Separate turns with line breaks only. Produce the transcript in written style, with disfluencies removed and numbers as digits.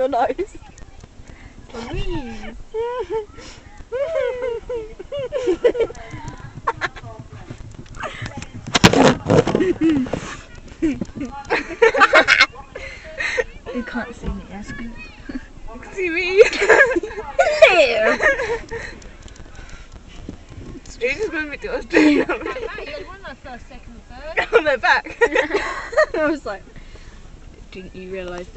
your nose.
Louise. You can't see me, that's good.
You can see me.
Hello!
You're just going to be Australia.
You won that first, second, third.
On their back. I was like, didn't you realise